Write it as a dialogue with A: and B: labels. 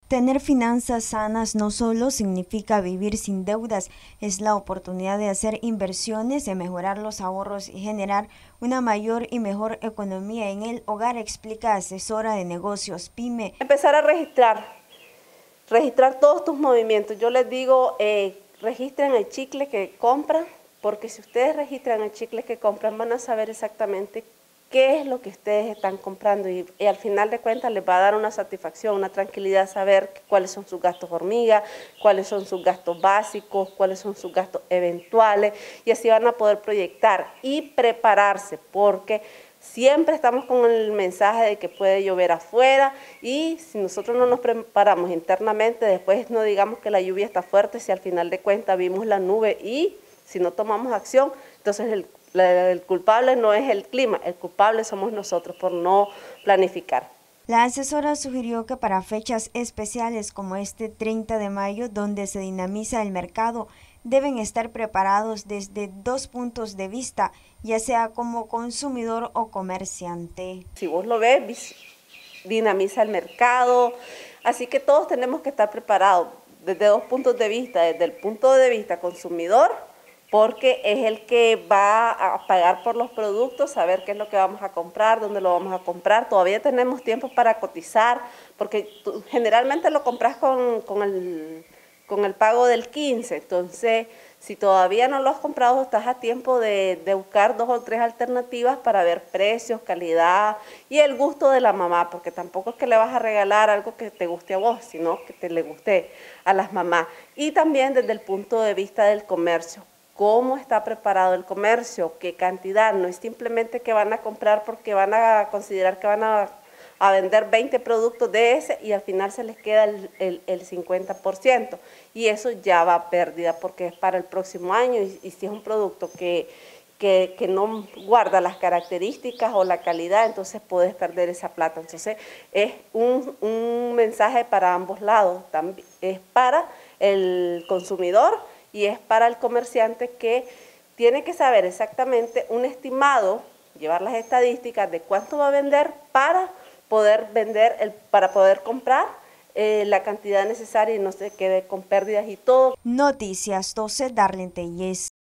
A: Tener finanzas sanas no solo significa vivir sin deudas, es la oportunidad de hacer inversiones, de mejorar los ahorros y generar una mayor y mejor economía en el hogar, explica asesora de negocios PYME.
B: Empezar a registrar todos tus movimientos. Yo les digo, registren el chicle que compran, porque si ustedes registran el chicle que compran, van a saber exactamente qué es lo que ustedes están comprando y al final de cuentas les va a dar una satisfacción, una tranquilidad saber cuáles son sus gastos hormiga, cuáles son sus gastos básicos, cuáles son sus gastos eventuales, y así van a poder proyectar y prepararse, porque siempre estamos con el mensaje de que puede llover afuera y si nosotros no nos preparamos internamente, después no digamos que la lluvia está fuerte si al final de cuentas vimos la nube y si no tomamos acción, entonces el culpable no es el clima, el culpable somos nosotros por no planificar.
A: La asesora sugirió que para fechas especiales como este 30 de mayo, donde se dinamiza el mercado, deben estar preparados desde dos puntos de vista, ya sea como consumidor o comerciante.
B: Si vos lo ves, dinamiza el mercado, así que todos tenemos que estar preparados desde dos puntos de vista, desde el punto de vista consumidor, porque es el que va a pagar por los productos, saber qué es lo que vamos a comprar, dónde lo vamos a comprar. Todavía tenemos tiempo para cotizar, porque generalmente lo compras con el pago del 15, entonces si todavía no lo has comprado, estás a tiempo de buscar 2 o 3 alternativas para ver precios, calidad y el gusto de la mamá, porque tampoco es que le vas a regalar algo que te guste a vos, sino que te le guste a las mamás. Y también desde el punto de vista del comercio. ¿Cómo está preparado el comercio? ¿Qué cantidad? No es simplemente que van a comprar porque van a considerar que van a vender 20 productos de ese y al final se les queda el 50%. Y eso ya va a pérdida porque es para el próximo año y si es un producto que no guarda las características o la calidad, entonces puedes perder esa plata. Entonces es un mensaje para ambos lados, también es para el consumidor y es para el comerciante que tiene que saber exactamente un estimado, llevar las estadísticas de cuánto va a vender para poder vender, para poder comprar la cantidad necesaria y no se quede con pérdidas y todo.
A: Noticias 12, Darlene Tellez.